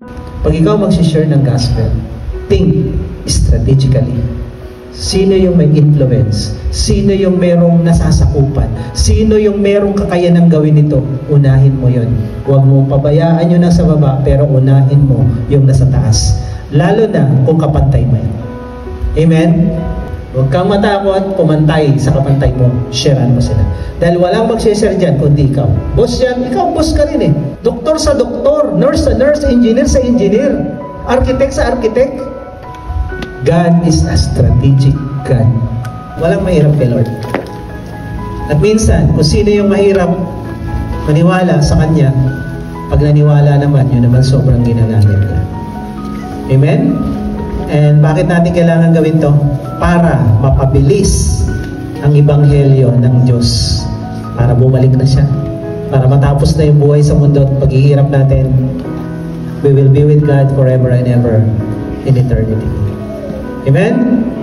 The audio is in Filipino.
Pag ikaw mag-share ng gospel, think strategically. Sino yung may influence? Sino yung merong nasasakupan? Sino yung merong kakayanang gawin ito? Unahin mo yun. Huwag mo pabayaan yung nasa baba, pero unahin mo yung nasa taas. Lalo na kung kapantay mo yan. Amen? Huwag kang matakot, pumantay sa kapantay mo. Sharean mo sila. Dahil walang mag-share dyan, kundi ikaw. Boss yan, ikaw boss ka rin eh. Doktor sa doktor, nurse sa nurse, engineer sa engineer, architect sa architect. God is a strategic God. Walang mahirap kay Lord. At minsan, kung sino yung mahirap maniwala sa Kanya, pag naniwala naman, yun naman sobrang ginagamit ka. Amen? And bakit natin kailangan gawin to? Para mapabilis ang ebanghelyo ng Diyos. Para bumalik na siya. Para matapos na yung buhay sa mundo at paghihirap natin, we will be with God forever and ever in eternity. Amen?